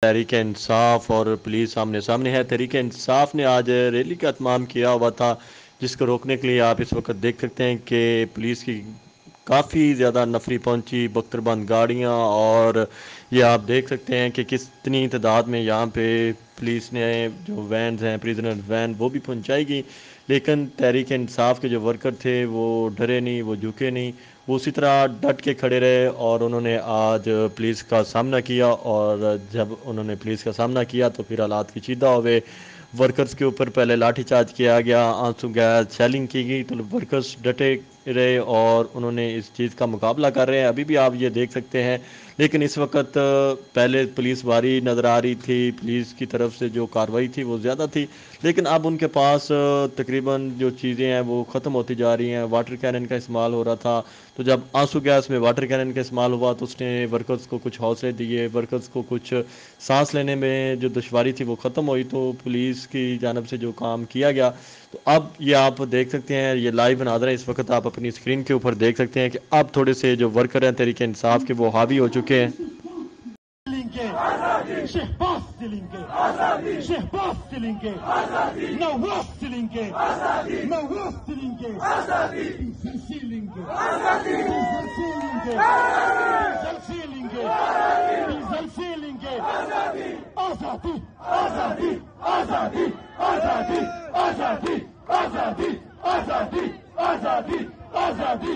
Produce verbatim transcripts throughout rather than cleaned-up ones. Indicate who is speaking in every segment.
Speaker 1: تحریک انصاف اور پولیس آمنے سامنے ہے۔ تحریک انصاف نے آج ریلی کا اہتمام کیا ہوا تھا، جس کو روکنے کے لیے آپ اس وقت دیکھ سکتے ہیں کہ پولیس کی کافی زیادہ نفری پہنچی، بختر بند گاڑیاں، اور یہ آپ دیکھ سکتے ہیں کہ کتنی تعداد میں یہاں پہ پولیس نے جو وینز ہیں، پریزنر وین، وہ بھی پہنچائی گئی، لیکن تحریک انصاف کے جو ورکر تھے وہ ڈرے نہیں، وہ جھکے نہیں، وہ اسی طرح ڈٹ کے کھڑے رہے، اور انہوں نے آج پولیس کا سامنا کیا، اور جب انہوں نے پولیس کا سامنا کیا تو پھر حالات پیچیدہ ہوئے۔ ورکرز کے اوپر پہلے لاٹھی چارج کیا گیا، آنسو گیس شیلنگ کی گئی، تو ورکرز ڈٹے رہے اور انہوں نے اس چیز کا مقابلہ کر رہے ہیں، ابھی بھی آپ یہ دیکھ سکتے ہیں۔ لیکن اس وقت پہلے پولیس باری نظر آ رہی تھی، پولیس کی طرف سے جو کارروائی تھی وہ زیادہ تھی، لیکن اب ان کے پاس تقریباً جو چیزیں ہیں وہ ختم ہوتی جا رہی ہیں۔ واٹر کینن کا استعمال ہو رہا تھا، تو جب آنسو گیس میں واٹر کینن کا استعمال ہوا تو اس نے ورکرز کو کچھ حوصلے دیے، ورکرز کو کچھ سانس لینے میں جو دشواری تھی وہ ختم ہوئی، تو پولیس کی جانب سے جو کام کیا گیا، تو اب یہ آپ دیکھ سکتے ہیں، یہ لائیو مناظر ہے، اس وقت آپ اپنی اسکرین کے اوپر دیکھ سکتے ہیں کہ اب تھوڑے سے جو ورکر ہیں تحریک انصاف کے وہ حاوی ہو چکے ہیں۔
Speaker 2: شہباز سلنگ کے شہباز سلنگ کے نواز سلنگ کے نواز سلنگ کے سلنگ کے سلنگ کے سلنگ کے سلنگ کے آزادی آزادی آزادی آزادی آزادی آزادی آزادی آزادی آزادی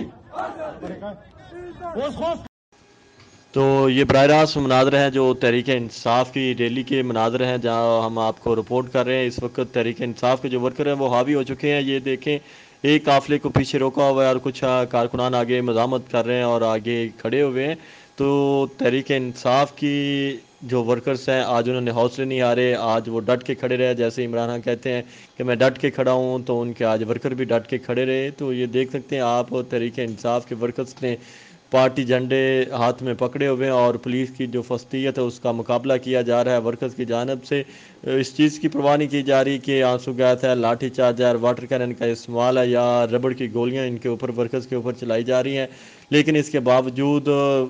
Speaker 1: تو یہ براہ راست مناظر ہیں جو تحریک انصاف کی ریلی کے مناظر ہیں، جہاں ہم آپ کو رپورٹ کر رہے ہیں۔ اس وقت تحریک انصاف کے جو ورکر ہیں وہ حاوی ہو چکے ہیں، یہ دیکھیں، ایک قافلے کو پیچھے روکا ہوا ہے اور کچھ کارکنان آگے مزاحمت کر رہے ہیں اور آگے کھڑے ہوئے ہیں۔ تو تحریک انصاف کی جو ورکرز ہیں آج انہوں نے حوصلے نہیں ہارے، آج وہ ڈٹ کے کھڑے رہے، جیسے عمران خان کہتے ہیں کہ میں ڈٹ کے کھڑا ہوں، تو ان کے آج ورکر بھی ڈٹ کے کھڑے رہے۔ تو یہ دیکھ سکتے ہیں آپ، تحریک انصاف کے ورکرز نے پارٹی جھنڈے ہاتھ میں پکڑے ہوئے ہیں اور پولیس کی جو فسطیت ہے اس کا مقابلہ کیا جا رہا ہے ورکرز کی جانب سے۔ اس چیز کی پرواہ نہیں کی جا رہی کہ آنسو گیس ہے، لاٹھی چارج ہے، واٹر کینن کا استعمال ہے یا ربڑ کی گولیاں ان کے اوپر ورکرز کے اوپر چلائی جا رہی ہیں، لیکن اس کے باوجود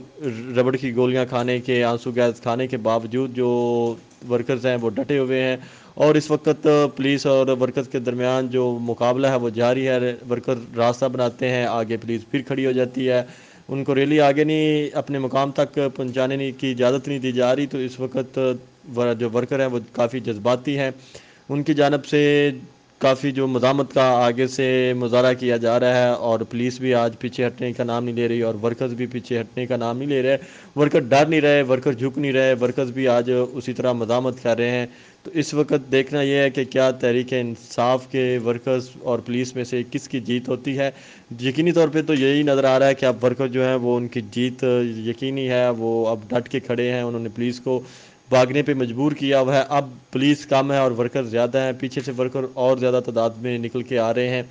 Speaker 1: ربڑ کی گولیاں کھانے کے، آنسو گیس کھانے کے باوجود جو ورکرز ہیں وہ ڈٹے ہوئے ہیں، اور اس وقت پولیس اور ورکرز کے درمیان جو مقابلہ ہے وہ جاری ہے۔ ورکر راستہ بناتے ہیں، آگے پولیس پھر کھڑی ہو جاتی ہے، ان کو ریلی آگے نہیں اپنے مقام تک پہنچانے کی اجازت نہیں دی جا رہی۔ تو اس وقت جو ورکر ہیں وہ کافی جذباتی ہیں، ان کی جانب سے کافی جو مزاحمت کا آگے سے مظاہرہ کیا جا رہا ہے، اور پولیس بھی آج پیچھے ہٹنے کا نام نہیں لے رہی اور ورکرز بھی پیچھے ہٹنے کا نام نہیں لے رہے، ورکر ڈر نہیں رہے، ورکر جھک نہیں رہے، ورکرز بھی آج اسی طرح مزاحمت کر رہے ہیں۔ تو اس وقت دیکھنا یہ ہے کہ کیا تحریک انصاف کے ورکرز اور پولیس میں سے کس کی جیت ہوتی ہے۔ یقینی طور پہ تو یہی نظر آ رہا ہے کہ اب ورکر جو ہیں وہ ان کی جیت یقینی ہے، وہ اب ڈٹ کے کھڑے ہیں، انہوں نے پولیس کو بھاگنے پہ مجبور کیا ہوا ہے۔ اب پولیس کم ہے اور ورکر زیادہ ہیں، پیچھے سے ورکر اور زیادہ تعداد میں نکل کے آ رہے ہیں۔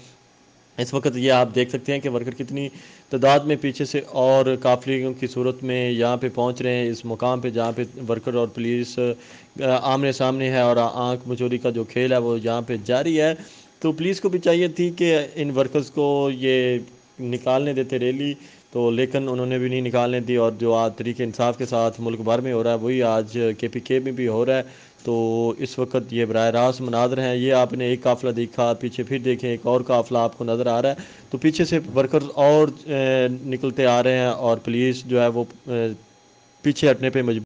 Speaker 1: اس وقت یہ آپ دیکھ سکتے ہیں کہ ورکر کتنی تعداد میں پیچھے سے اور قافلوں کی صورت میں یہاں پہ پہنچ رہے ہیں، اس مقام پہ جہاں پہ ورکر اور پولیس آمنے سامنے ہے اور آنکھ مچوری کا جو کھیل ہے وہ یہاں پہ جاری ہے۔ تو پولیس کو بھی چاہیے تھی کہ ان ورکرز کو یہ نکالنے دیتے ریلی، تو لیکن انہوں نے بھی نہیں نکالنے دی، اور جو آج تحریک انصاف کے ساتھ ملک بھر میں ہو رہا ہے وہی آج کے پی کے میں بھی ہو رہا ہے۔ تو اس وقت یہ براہ راست مناظر ہیں، یہ آپ نے ایک قافلہ دیکھا، پیچھے پھر دیکھیں ایک اور قافلہ آپ کو نظر آ رہا ہے، تو پیچھے سے ورکرز اور نکلتے آ رہے ہیں اور پولیس جو ہے وہ پیچھے ہٹنے پہ مجبور